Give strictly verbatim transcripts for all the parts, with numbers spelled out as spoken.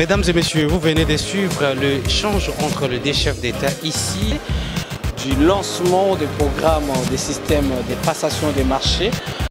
Mesdames et messieurs, vous venez de suivre l'échange entre les deux chefs d'État ici. Du lancement des programmes des systèmes de passation des marchés.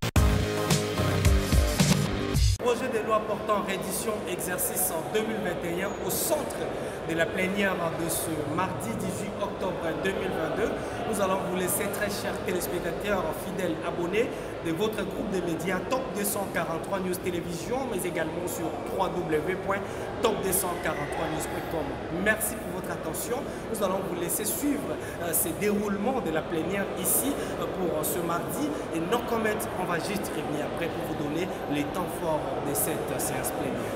Projet de loi portant reddition exercice en deux mille vingt et un au centre de la plénière de ce mardi dix-huit octobre deux mille vingt-deux. Nous allons vous laisser, très chers téléspectateurs, fidèles abonnés de votre groupe de médias Top deux cent quarante-trois News Télévision, mais également sur w w w point top deux cent quarante-trois news point com. Merci pour votre attention. Nous allons vous laisser suivre euh, ces déroulements de la plénière ici euh, pour euh, ce mardi. Et non commettre, on va juste revenir après pour vous donner les temps forts de cette euh, séance plénière.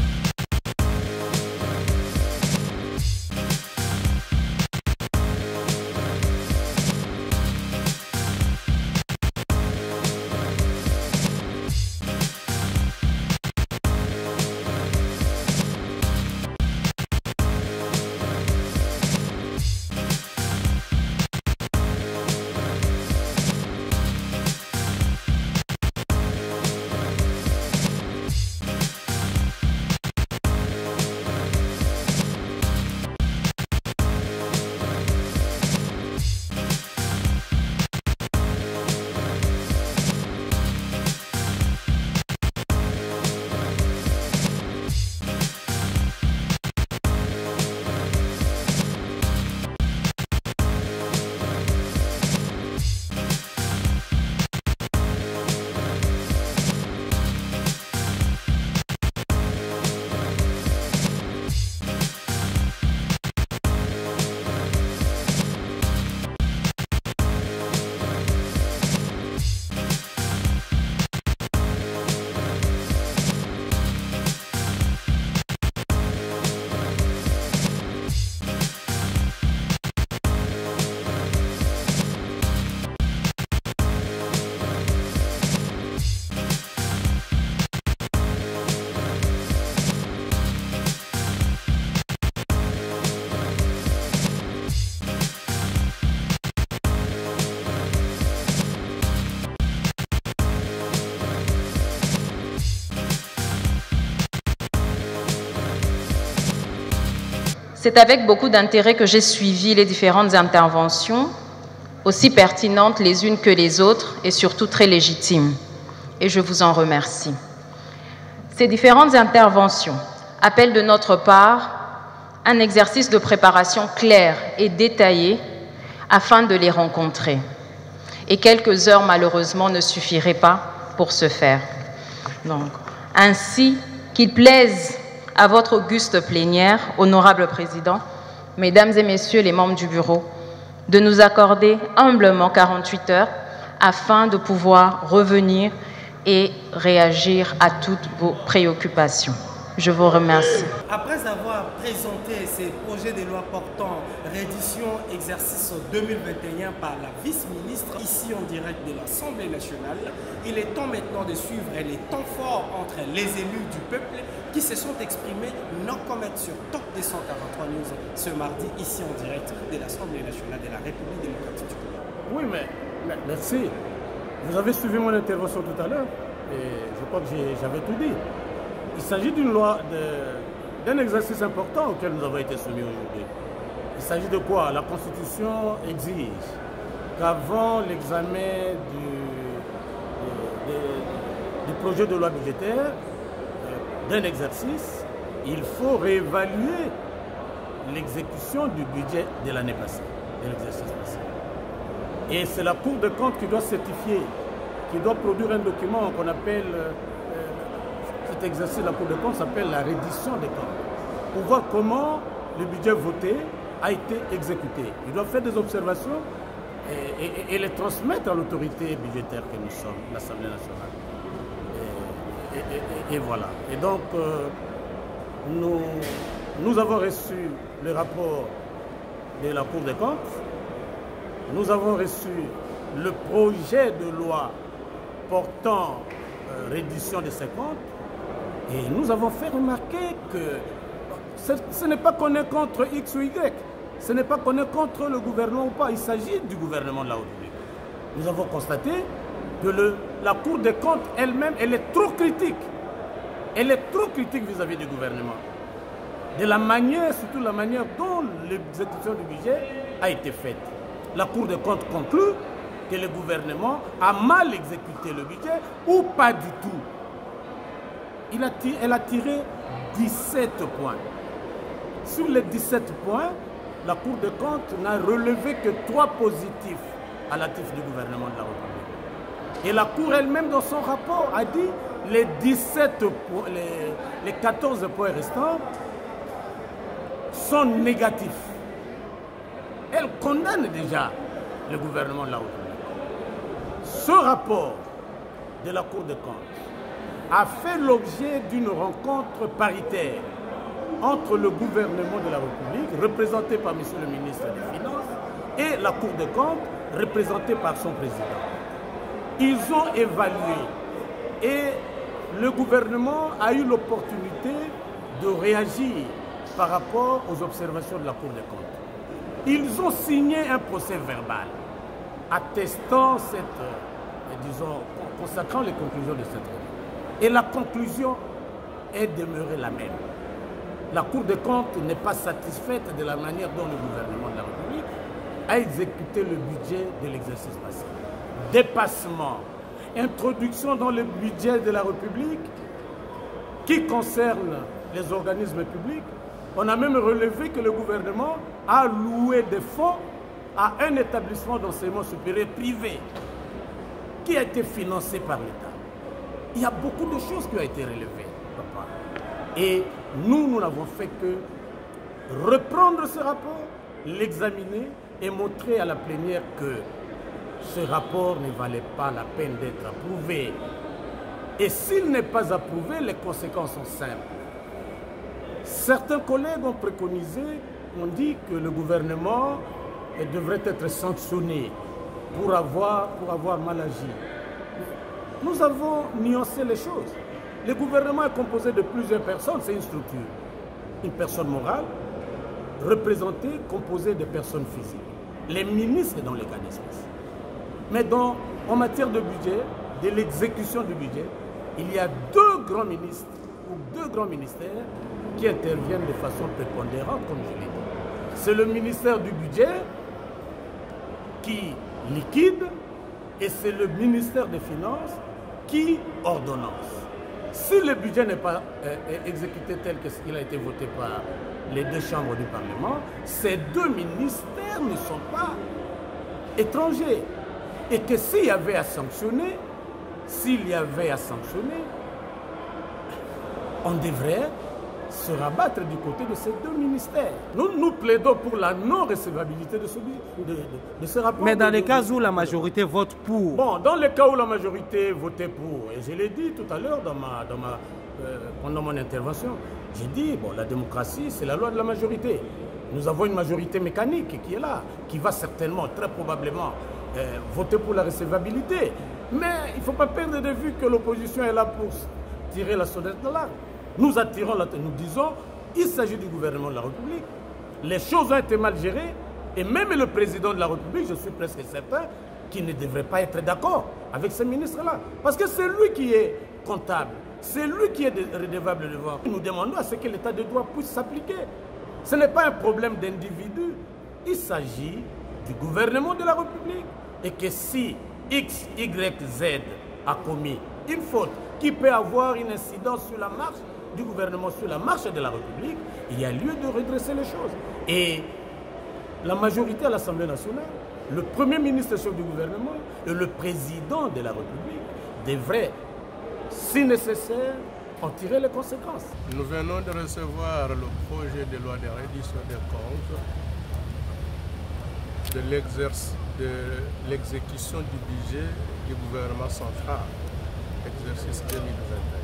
C'est avec beaucoup d'intérêt que j'ai suivi les différentes interventions, aussi pertinentes les unes que les autres et surtout très légitimes. Et je vous en remercie. Ces différentes interventions appellent de notre part un exercice de préparation clair et détaillé afin de les rencontrer. Et quelques heures, malheureusement, ne suffiraient pas pour ce faire. Donc, ainsi qu'il plaise à votre auguste plénière, honorable président, mesdames et messieurs les membres du bureau, de nous accorder humblement quarante-huit heures afin de pouvoir revenir et réagir à toutes vos préoccupations. Je vous remercie. Après avoir présenté ces projets de loi portant reddition exercice deux mille vingt et un par la vice-ministre, ici en direct de l'Assemblée nationale, il est temps maintenant de suivre les temps forts entre les élus du peuple qui se sont exprimés non commettre sur Top deux cent quarante-trois News ce mardi, ici en direct de l'Assemblée nationale de la République démocratique du Congo. Oui, mais, mais merci. Vous avez suivi mon intervention tout à l'heure et je crois que j'avais tout dit. Il s'agit d'une loi, d'un exercice important auquel nous avons été soumis aujourd'hui. Il s'agit de quoi? La Constitution exige qu'avant l'examen du, du, du projet de loi budgétaire d'un exercice, il faut réévaluer l'exécution du budget de l'année passée, de l'exercice passé. Et c'est la Cour des comptes qui doit certifier, qui doit produire un document qu'on appelle... Cet exercice, la Cour des comptes s'appelle la reddition des comptes, pour voir comment le budget voté a été exécuté. Ils doivent faire des observations et, et, et les transmettre à l'autorité budgétaire que nous sommes, l'Assemblée nationale. Et, et, et, et voilà. Et donc, euh, nous, nous avons reçu le rapport de la Cour des comptes, nous avons reçu le projet de loi portant euh, reddition de ces comptes. Et nous avons fait remarquer que ce, ce n'est pas qu'on est contre X ou Y, ce n'est pas qu'on est contre le gouvernement ou pas, il s'agit du gouvernement de la République. Nous avons constaté que le, la Cour des comptes elle-même, elle est trop critique. Elle est trop critique vis-à-vis du gouvernement. de la manière, surtout la manière dont l'exécution du budget a été faite. La Cour des comptes conclut que le gouvernement a mal exécuté le budget ou pas du tout. Il a tiré, elle a tiré dix-sept points. Sur les dix-sept points, la Cour des comptes n'a relevé que trois positifs à l'actif du gouvernement de la République. Et la Cour elle-même, dans son rapport, a dit les dix-sept points, les, les quatorze points restants sont négatifs. Elle condamne déjà le gouvernement de la République. Ce rapport de la Cour des comptes a fait l'objet d'une rencontre paritaire entre le gouvernement de la République, représenté par M. le ministre des Finances, et la Cour des comptes, représentée par son président. Ils ont évalué et le gouvernement a eu l'opportunité de réagir par rapport aux observations de la Cour des comptes. Ils ont signé un procès verbal attestant cette, euh, disons, consacrant les conclusions de cette réunion. Et la conclusion est demeurée la même. La Cour des comptes n'est pas satisfaite de la manière dont le gouvernement de la République a exécuté le budget de l'exercice passé. Dépassement, introduction dans le budget de la République qui concerne les organismes publics. On a même relevé que le gouvernement a loué des fonds à un établissement d'enseignement supérieur privé qui a été financé par l'État. Il y a beaucoup de choses qui ont été relevées, papa. Et nous, nous n'avons fait que reprendre ce rapport, l'examiner et montrer à la plénière que ce rapport ne valait pas la peine d'être approuvé. Et s'il n'est pas approuvé, les conséquences sont simples. Certains collègues ont préconisé, ont dit que le gouvernement devrait être sanctionné pour avoir, pour avoir mal agi. Nous avons nuancé les choses. Le gouvernement est composé de plusieurs personnes, c'est une structure. Une personne morale, représentée, composée de personnes physiques. Les ministres dans les cas d'espèce. Mais dans, en matière de budget, de l'exécution du budget, il y a deux grands ministres ou deux grands ministères qui interviennent de façon prépondérante, comme je l'ai dit. C'est le ministère du budget qui liquide et c'est le ministère des Finances qui ordonnance. Si le budget n'est pas euh, exécuté tel qu'il a été voté par les deux chambres du Parlement, ces deux ministères ne sont pas étrangers. Et que s'il y avait à sanctionner, s'il y avait à sanctionner, on devrait se rabattre du côté de ces deux ministères. Nous, nous plaidons pour la non-recevabilité de ce, de, de, de ce rapport. Mais dans de, les de, cas de, où la majorité vote pour... Bon, dans les cas où la majorité votait pour, et je l'ai dit tout à l'heure dans ma, dans ma, euh, pendant mon intervention, j'ai dit, bon, la démocratie, c'est la loi de la majorité. Nous avons une majorité mécanique qui est là, qui va certainement, très probablement, euh, voter pour la recevabilité. Mais il ne faut pas perdre de vue que l'opposition est là pour tirer la sonnette d'alarme. Nous attirons la nous disons, il s'agit du gouvernement de la République. Les choses ont été mal gérées et même le président de la République, je suis presque certain, qu'il ne devrait pas être d'accord avec ces ministres-là. Parce que c'est lui qui est comptable, c'est lui qui est redevable devant. Nous demandons à ce que l'état de droit puisse s'appliquer. Ce n'est pas un problème d'individu, il s'agit du gouvernement de la République. Et que si X, Y, Z a commis une faute qui peut avoir une incidence sur la marche du gouvernement, sur la marche de la République, il y a lieu de redresser les choses. Et la majorité à l'Assemblée nationale, le Premier ministre chef du gouvernement et le président de la République devraient, si nécessaire, en tirer les conséquences. Nous venons de recevoir le projet de loi de reddition des comptes de l'exécution du budget du gouvernement central, exercice deux mille vingt et un.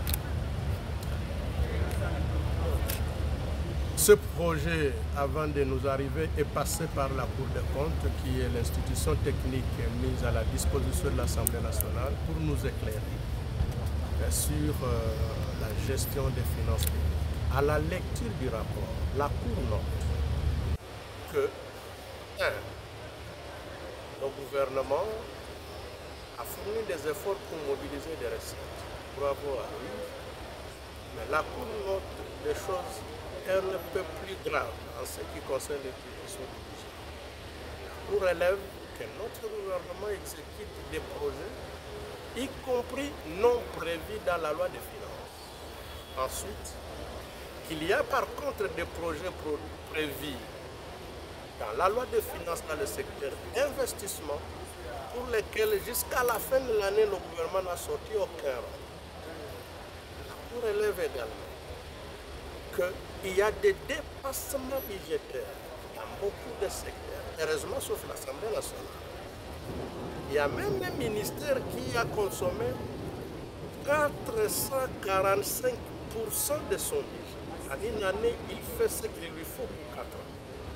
Ce projet, avant de nous arriver, est passé par la Cour des comptes, qui est l'institution technique mise à la disposition de l'Assemblée nationale pour nous éclairer sur euh, la gestion des finances publiques. À la lecture du rapport, la Cour note que, un, le gouvernement a fourni des efforts pour mobiliser des recettes. Bravo à lui. Mais la Cour note des choses un peu plus grave en ce qui concerne l'utilisation du budget. La Cour relève que notre gouvernement exécute des projets, y compris non prévus dans la loi des finances. Ensuite, qu'il y a par contre des projets prévus dans la loi des finances dans le secteur d'investissement pour lesquels jusqu'à la fin de l'année, le gouvernement n'a sorti aucun. La Cour relève également qu'il y a des dépassements budgétaires dans beaucoup de secteurs, heureusement sauf l'Assemblée nationale. Il y a même un ministère qui a consommé quatre cent quarante-cinq pour cent de son budget. En une année, il fait ce qu'il lui faut pour quatre ans.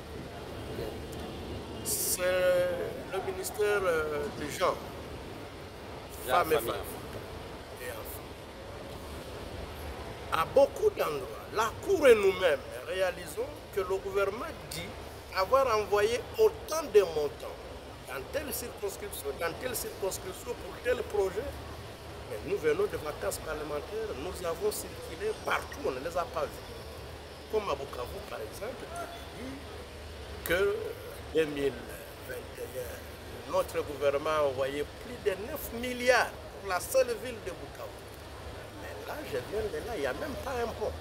C'est le ministère du genre, femmes et femmes et enfants. À beaucoup d'endroits, la Cour et nous-mêmes réalisons que le gouvernement dit avoir envoyé autant de montants dans telle circonscription, dans telle circonscription pour tel projet. Mais nous venons de vacances parlementaires, nous avons circulé partout, on ne les a pas vus. Comme à Bukavu, par exemple, qui dit que en deux mille vingt et un, notre gouvernement a envoyé plus de neuf milliards pour la seule ville de Bukavu. Mais là, je viens de là, il n'y a même pas un pont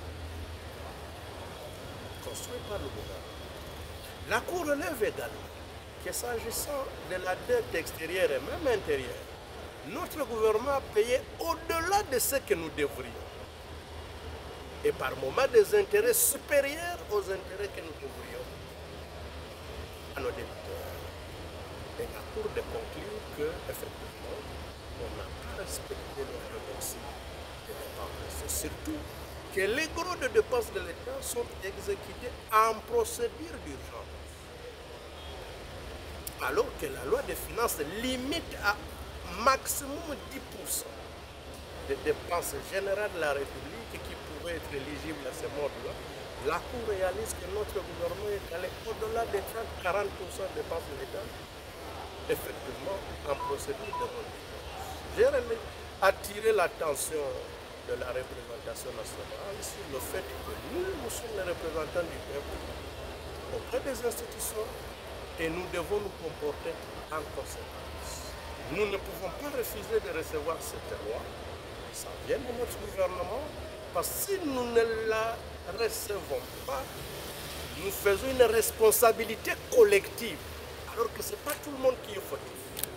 construit par le gouvernement. La Cour relève également que s'agissant de la dette extérieure et même intérieure, notre gouvernement a payé au-delà de ce que nous devrions. Et par moment des intérêts supérieurs aux intérêts que nous devrions à nos débiteurs. Et la Cour de conclure qu'effectivement, on n'a pas respecté notre dossier de dépenses. C'est surtout que les gros de dépenses de l'État sont exécutés en procédure d'urgence. Alors que la loi des finances limite à maximum dix pour cent des dépenses générales de la République qui pouvaient être éligibles à ce mode-là. La Cour réalise que notre gouvernement est allé au-delà des trente à quarante pour cent des dépenses de l'État, effectivement, en procédure de redevance. J'ai attiré l'attention de la représentation nationale sur le fait que nous, nous sommes les représentants du peuple auprès des institutions et nous devons nous comporter en conséquence. Nous ne pouvons pas refuser de recevoir cette loi. Ça vient de notre gouvernement, parce que si nous ne la recevons pas, nous faisons une responsabilité collective, alors que ce n'est pas tout le monde qui est fautif.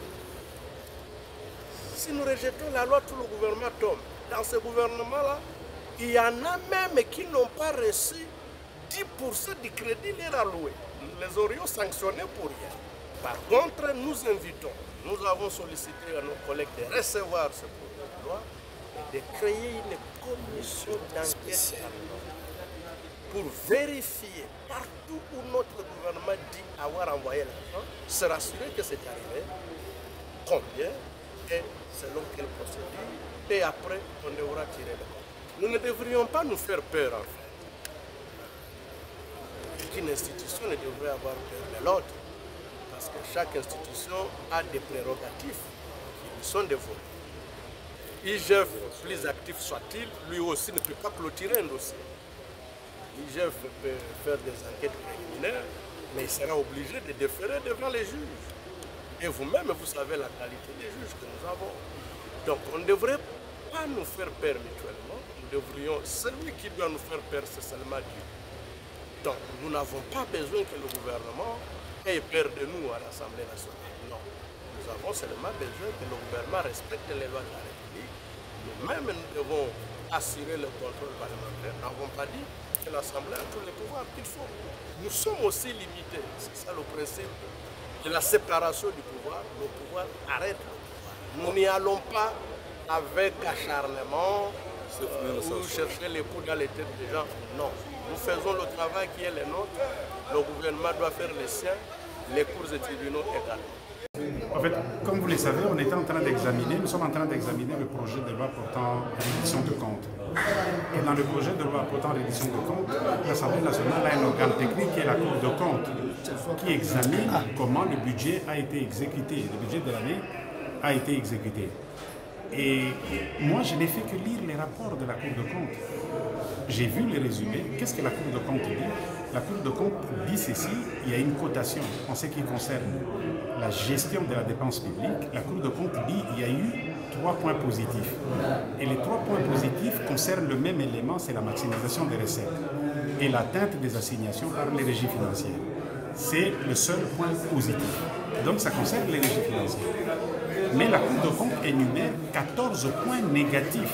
Si nous rejetons la loi, tout le gouvernement tombe. Dans ce gouvernement-là, il y en a même qui n'ont pas reçu dix pour cent du crédit leur alloué. Nous les aurions sanctionnés pour rien. Par contre, nous invitons, nous avons sollicité à nos collègues de recevoir ce projet de loi et de créer une commission d'enquête pour vérifier partout où notre gouvernement dit avoir envoyé l'argent, se rassurer que c'est arrivé, combien et selon quelle procédure, et après on devra tirer le compte. Nous ne devrions pas nous faire peur en fait. Une institution ne devrait avoir peur de l'autre, parce que chaque institution a des prérogatives qui lui sont dévolues. I G F, plus actif soit-il, lui aussi ne peut pas clôturer un dossier. I G F peut faire des enquêtes préliminaires, mais il sera obligé de déférer devant les juges. Et vous-même, vous savez la qualité des juges que nous avons. Donc on ne devrait pas nous faire peur mutuellement. Nous devrions, celui qui doit nous faire peur, c'est seulement Dieu. Donc nous n'avons pas besoin que le gouvernement ait peur de nous à l'Assemblée nationale. Non. Nous avons seulement besoin que le gouvernement respecte les lois de la République. Nous-mêmes, nous devons assurer le contrôle parlementaire. Nous n'avons pas dit que l'Assemblée a tous les pouvoirs qu'il faut. Nous sommes aussi limités. C'est ça le principe de la séparation du pouvoir. Le pouvoir arrête le pouvoir. Nous n'y allons pas avec acharnement ou chercher les coups dans les têtes des gens. Non. Nous faisons le travail qui est le nôtre. Le gouvernement doit faire le sien. Les cours et tribunaux également. En fait, comme vous le savez, on était en train d'examiner, nous sommes en train d'examiner le projet de loi portant reddition de comptes. Et dans le projet de loi portant reddition de comptes, l'Assemblée nationale a un organe technique qui est la Cour de comptes, qui examine comment le budget a été exécuté, le budget de l'année a été exécuté. Et moi, je n'ai fait que lire les rapports de la Cour de compte. J'ai vu les résumés. Qu'est-ce que la Cour de compte dit? La Cour de compte dit ceci, il y a une cotation en ce qui concerne la gestion de la dépense publique. La Cour de compte dit qu'il y a eu trois points positifs. Et les trois points positifs concernent le même élément, c'est la maximisation des recettes et l'atteinte des assignations par les régies financières. C'est le seul point positif. Donc ça concerne les régies financières. Mais la Cour de compte énumère quatorze points négatifs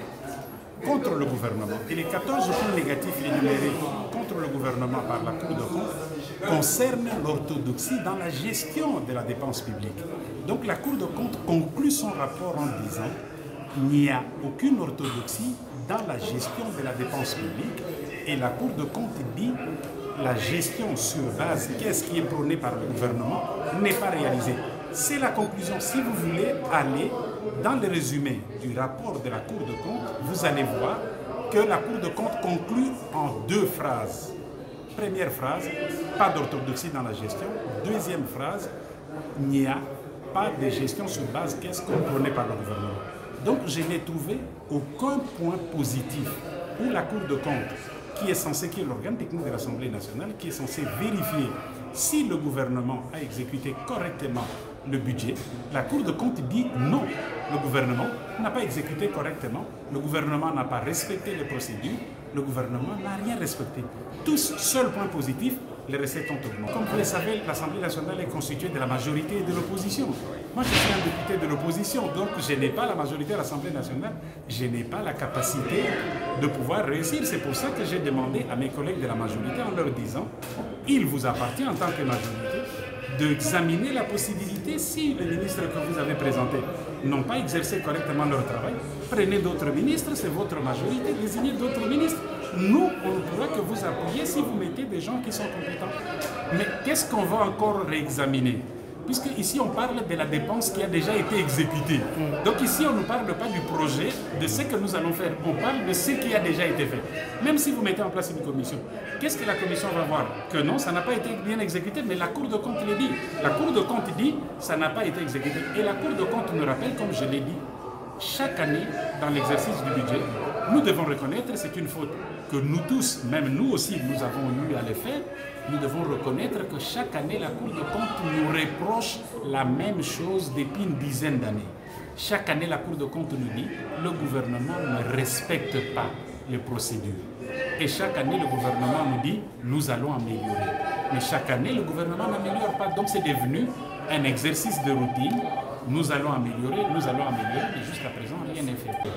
contre le gouvernement. Et les quatorze points négatifs énumérés contre le gouvernement par la Cour de compte concernent l'orthodoxie dans la gestion de la dépense publique. Donc la Cour de compte conclut son rapport en disant qu'il n'y a aucune orthodoxie dans la gestion de la dépense publique. Et la Cour de compte dit la gestion sur base, qu'est-ce qui est prôné par le gouvernement, n'est pas réalisée. C'est la conclusion. Si vous voulez aller dans le résumé du rapport de la Cour de compte, vous allez voir que la Cour de compte conclut en deux phrases. Première phrase, pas d'orthodoxie dans la gestion. Deuxième phrase, il n'y a pas de gestion sur base, qu'est-ce qu'on prôné par le gouvernement. Donc je n'ai trouvé aucun point positif où la Cour de compte, qui est censé, qui est l'organe technique de l'Assemblée nationale, qui est censé vérifier si le gouvernement a exécuté correctement le budget, la Cour de compte dit non. Le gouvernement n'a pas exécuté correctement, le gouvernement n'a pas respecté les procédures, le gouvernement n'a rien respecté. Tous, seul point positif, les recettes ont augmenté. Comme vous le savez, l'Assemblée nationale est constituée de la majorité et de l'opposition. Moi, je suis un député de l'opposition, donc je n'ai pas la majorité à l'Assemblée nationale, je n'ai pas la capacité de pouvoir réussir. C'est pour ça que j'ai demandé à mes collègues de la majorité en leur disant, il vous appartient en tant que majorité d'examiner la possibilité, si les ministres que vous avez présentés n'ont pas exercé correctement leur travail, prenez d'autres ministres, c'est votre majorité, désignez d'autres ministres. Nous, on ne pourra que vous appuyer si vous mettez des gens qui sont compétents. Mais qu'est-ce qu'on va encore réexaminer? Puisque ici, on parle de la dépense qui a déjà été exécutée. Donc ici, on ne parle pas du projet, de ce que nous allons faire. On parle de ce qui a déjà été fait. Même si vous mettez en place une commission, qu'est-ce que la commission va voir? Que non, ça n'a pas été bien exécuté, mais la Cour de compte le dit. La Cour de compte dit, ça n'a pas été exécuté. Et la Cour de compte me rappelle, comme je l'ai dit, chaque année, dans l'exercice du budget, nous devons reconnaître que c'est une faute que nous tous, même nous aussi, nous avons eu à le faire. Nous devons reconnaître que chaque année, la Cour de compte nous reproche la même chose depuis une dizaine d'années. Chaque année, la Cour de compte nous dit que le gouvernement ne respecte pas les procédures. Et chaque année, le gouvernement nous dit nous allons améliorer. Mais chaque année, le gouvernement n'améliore pas. Donc c'est devenu un exercice de routine. Nous allons améliorer, nous allons améliorer, mais jusqu'à présent, rien n'est fait.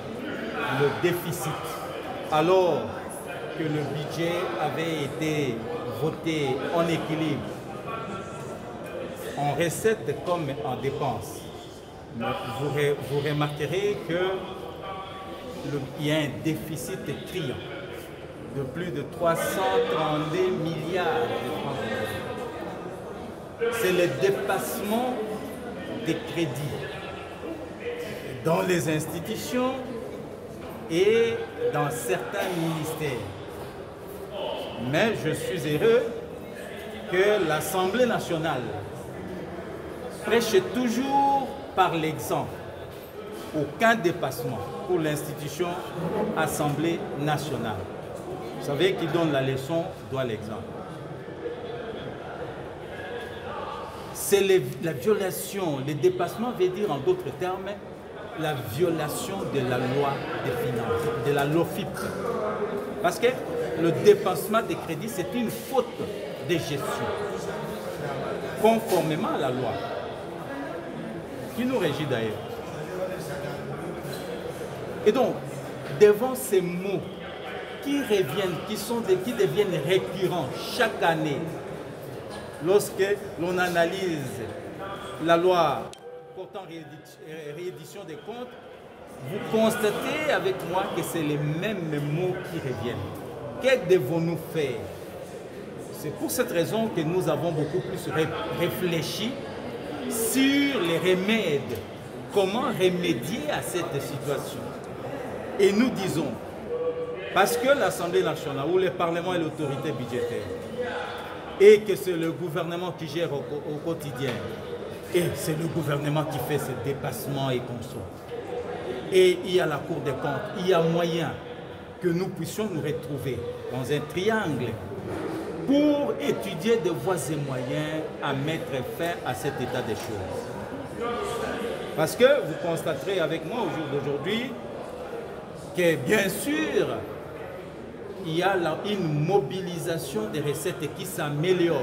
Le déficit, alors que le budget avait été voté en équilibre, en recettes comme en dépenses, vous, vous remarquerez qu'il y a un déficit criant de plus de trois cent trente-deux milliards de francs. C'est le dépassement des crédits dans les institutions et dans certains ministères. Mais je suis heureux que l'Assemblée nationale prêche toujours par l'exemple. Aucun dépassement pour l'institution Assemblée nationale. Vous savez, qui donne la leçon doit l'exemple. C'est la violation, le dépassement veut dire en d'autres termes la violation de la loi des finances, de la L O F I P. Parce que le dépassement des crédits, c'est une faute de gestion, conformément à la loi, qui nous régit d'ailleurs. Et donc, devant ces mots qui reviennent, qui, sont des, qui deviennent récurrents chaque année, lorsque l'on analyse la loi portant réédition des comptes, vous constatez avec moi que c'est les mêmes mots qui reviennent. Que devons-nous faire? C'est pour cette raison que nous avons beaucoup plus ré réfléchi sur les remèdes, comment remédier à cette situation. Et nous disons, parce que l'Assemblée nationale ou le Parlement est l'autorité budgétaire, et que c'est le gouvernement qui gère au, au quotidien, et c'est le gouvernement qui fait ce dépassement et conso. et il y a la Cour des comptes. Il y a moyen que nous puissions nous retrouver dans un triangle pour étudier des voies et moyens à mettre fin à cet état des choses. Parce que vous constaterez avec moi au jour d'aujourd'hui que bien sûr, il y a là une mobilisation des recettes qui s'améliore.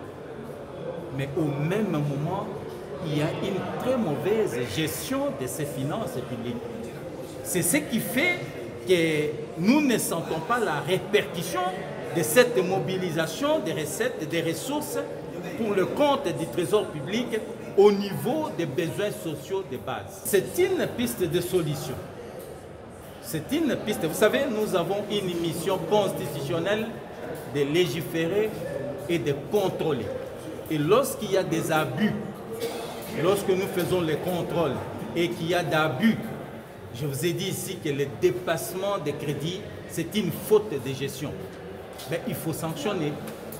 Mais au même moment, il y a une très mauvaise gestion de ces finances publiques. C'est ce qui fait que nous ne sentons pas la répercussion de cette mobilisation des recettes et des ressources pour le compte du trésor public au niveau des besoins sociaux de base. C'est une piste de solution. C'est une piste. Vous savez, nous avons une mission constitutionnelle de légiférer et de contrôler. Et lorsqu'il y a des abus, lorsque nous faisons les contrôles et qu'il y a d'abus, je vous ai dit ici que le dépassement des crédits, c'est une faute de gestion. Mais il faut sanctionner.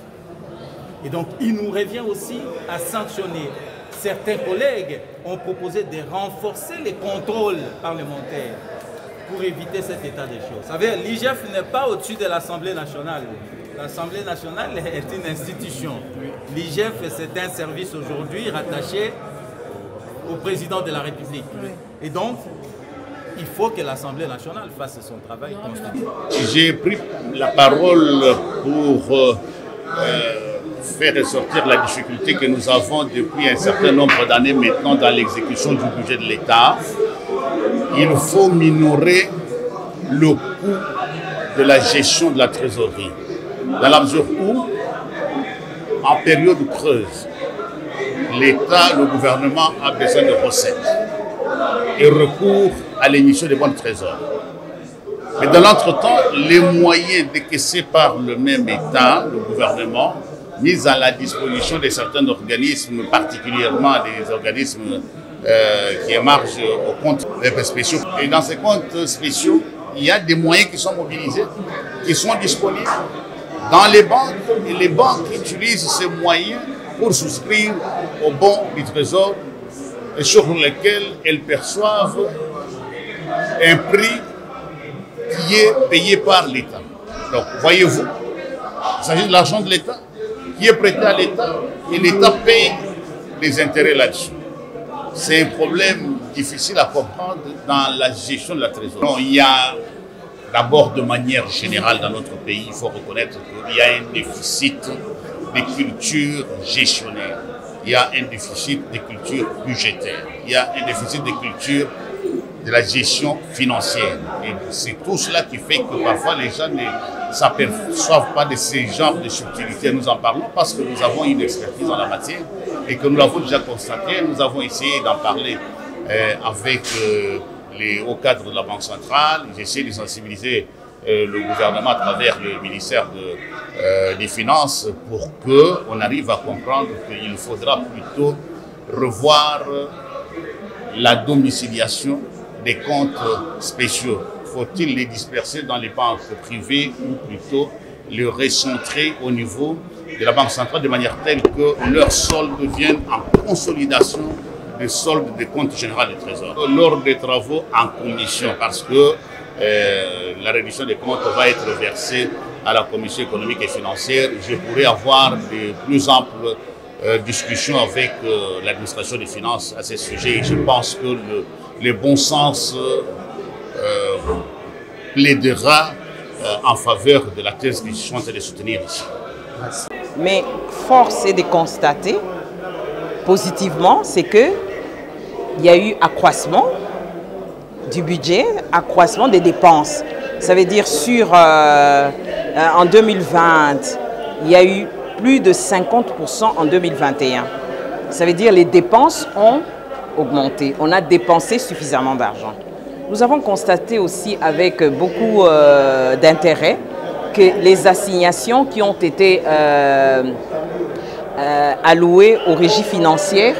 Et donc, il nous revient aussi à sanctionner. Certains collègues ont proposé de renforcer les contrôles parlementaires pour éviter cet état des choses. Vous savez, l'I G F n'est pas au-dessus de l'Assemblée nationale. L'Assemblée nationale est une institution. L'I G F, c'est un service aujourd'hui rattaché au président de la République. Et donc, il faut que l'Assemblée nationale fasse son travail constitutionnel. J'ai pris la parole pour euh, faire ressortir la difficulté que nous avons depuis un certain nombre d'années maintenant dans l'exécution du budget de l'État. Il faut minorer le coût de la gestion de la trésorerie, dans la mesure où, en période creuse, l'État, le gouvernement a besoin de recettes et recourt à l'émission des bons de trésor. Mais dans l'entretemps, les moyens décaissés par le même État, le gouvernement, mis à la disposition de certains organismes, particulièrement des organismes euh, qui émargent au compte spéciaux. Et dans ces comptes spéciaux, il y a des moyens qui sont mobilisés, qui sont disponibles dans les banques, et les banques utilisent ces moyens pour souscrire aux bons du Trésor et sur lesquels elles perçoivent un prix qui est payé par l'État. Donc, voyez-vous, il s'agit de l'argent de l'État qui est prêté à l'État et l'État paye les intérêts là-dessus. C'est un problème difficile à comprendre dans la gestion de la trésorerie. Il y a d'abord, de manière générale dans notre pays, il faut reconnaître qu'il y a un déficit de culture gestionnaire. Il y a un déficit de culture budgétaire. Il y a un déficit de culture de la gestion financière. Et c'est tout cela qui fait que parfois les gens ne s'aperçoivent pas de ces genres de subtilités. Nous en parlons parce que nous avons une expertise en la matière et que nous l'avons déjà constaté. Nous avons essayé d'en parler euh, avec euh, les hauts cadres de la Banque centrale. J'essaie de sensibiliser euh, le gouvernement à travers le ministère de, euh, des Finances pour qu'on arrive à comprendre qu'il faudra plutôt revoir la domiciliation des comptes spéciaux. Faut-il les disperser dans les banques privées ou plutôt les recentrer au niveau de la Banque centrale de manière telle que leurs soldes deviennent en consolidation des soldes des comptes généraux du Trésor. Lors des travaux en commission, parce que euh, la réduction des comptes va être versée à la Commission économique et financière, je pourrais avoir de plus amples euh, discussions avec euh, l'administration des finances à ce sujet. Et je pense que le, le bon sens euh, plaidera euh, en faveur de la thèse que je suis en train de soutenir ici. Mais force est de constater positivement, c'est que il y a eu accroissement du budget, accroissement des dépenses. Ça veut dire sur euh, en deux mille vingt, il y a eu plus de cinquante pour cent en deux mille vingt et un. Ça veut dire les dépenses ont augmenté. On a dépensé suffisamment d'argent. Nous avons constaté aussi avec beaucoup euh, d'intérêt que les assignations qui ont été euh, euh, allouées aux régies financières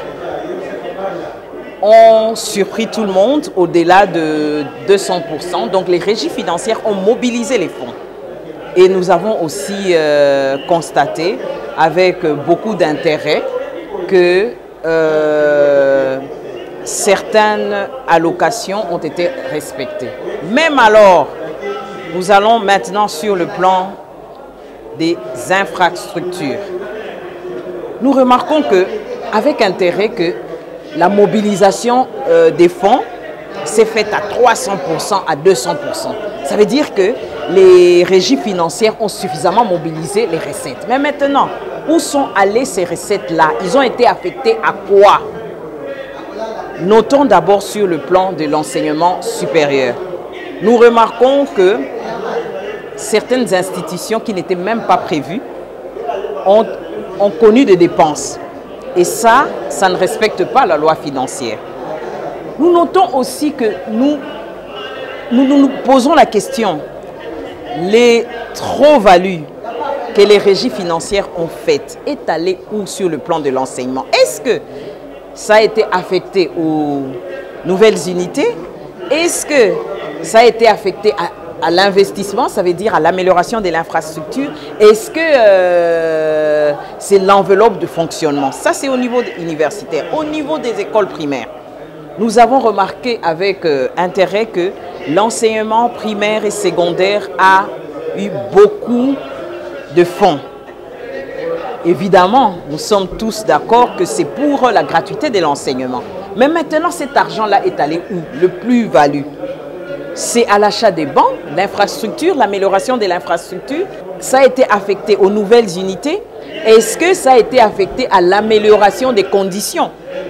ont surpris tout le monde au-delà de deux cents pour cent. Donc les régies financières ont mobilisé les fonds. Et nous avons aussi euh, constaté avec beaucoup d'intérêt que euh, certaines allocations ont été respectées. Même alors, nous allons maintenant sur le plan des infrastructures. Nous remarquons que, avec intérêt que la mobilisation euh, des fonds s'est faite à trois cents pour cent, à deux cents pour cent. Ça veut dire que les régies financières ont suffisamment mobilisé les recettes. Mais maintenant, où sont allées ces recettes-là? Ils ont été affectés à quoi? Notons d'abord sur le plan de l'enseignement supérieur. Nous remarquons que certaines institutions qui n'étaient même pas prévues ont, ont connu des dépenses. Et ça, ça ne respecte pas la loi financière. Nous notons aussi que nous nous, nous, nous posons la question, les trop-values que les régies financières ont faites est allé où sur le plan de l'enseignement? Est-ce que ça a été affecté aux nouvelles unités? Est-ce que ça a été affecté à, à l'investissement, ça veut dire à l'amélioration de l'infrastructure? Est-ce que euh, c'est l'enveloppe de fonctionnement? Ça, c'est au niveau universitaire. Au niveau des écoles primaires, nous avons remarqué avec euh, intérêt que l'enseignement primaire et secondaire a eu beaucoup de fonds. Évidemment, nous sommes tous d'accord que c'est pour la gratuité de l'enseignement. Mais maintenant, cet argent-là est allé où? Le plus-value. C'est à l'achat des bancs, l'infrastructure, l'amélioration de l'infrastructure. Ça a été affecté aux nouvelles unités. Est-ce que ça a été affecté à l'amélioration des conditions?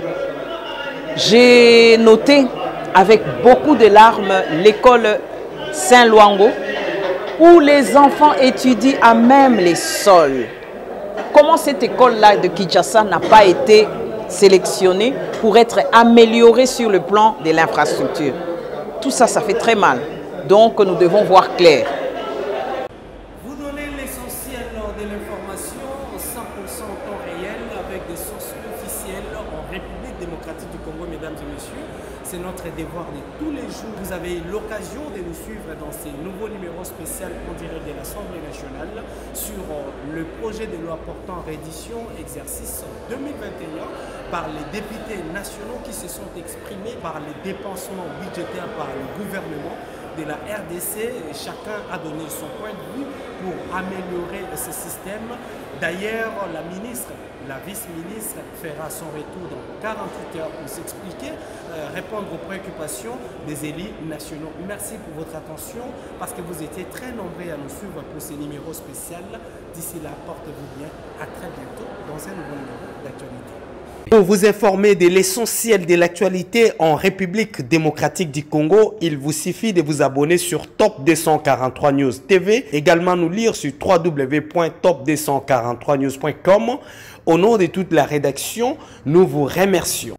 J'ai noté avec beaucoup de larmes l'école Saint-Luango, où les enfants étudient à même les sols. Comment cette école-là de Kinshasa n'a pas été sélectionnée pour être améliorée sur le plan de l'infrastructure? Tout ça, ça fait très mal. Donc, nous devons voir clair. Vous donnez l'essentiel de l'information cent pour cent en temps réel avec des sources officielles en République démocratique du Congo, mesdames et messieurs. C'est notre devoir de tous les jours. Vous avez l'occasion de nous suivre dans ces nouveaux numéros spéciaux en direct de l'Assemblée nationale sur le projet de loi portant réédition exercice deux mille vingt et un par les députés nationaux qui se sont exprimés par les dépensements budgétaires par le gouvernement de la R D C. Chacun a donné son point de vue pour améliorer ce système. D'ailleurs, la ministre, la vice-ministre fera son retour dans quarante-huit heures pour s'expliquer, euh, répondre aux préoccupations des élus nationaux. Merci pour votre attention parce que vous étiez très nombreux à nous suivre pour ces numéros spéciaux. D'ici là, portez-vous bien. À très bientôt dans un nouveau numéro d'actualité. Pour vous informer de l'essentiel de l'actualité en République démocratique du Congo, il vous suffit de vous abonner sur Top deux cent quarante-trois News T V, également nous lire sur w w w point top deux cent quarante-trois news point com. Au nom de toute la rédaction, nous vous remercions.